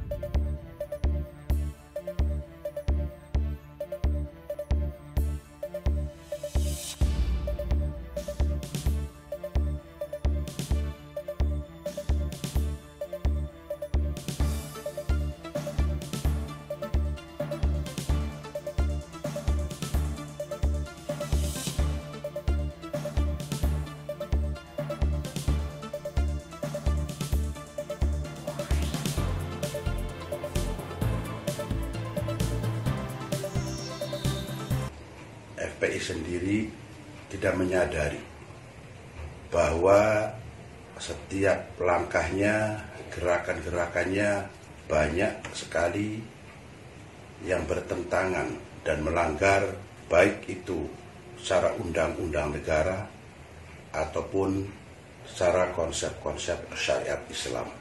FPI sendiri tidak menyadari bahwa setiap langkahnya, gerakan-gerakannya banyak sekali yang bertentangan dan melanggar baik itu secara undang-undang negara ataupun secara konsep-konsep syariat Islam.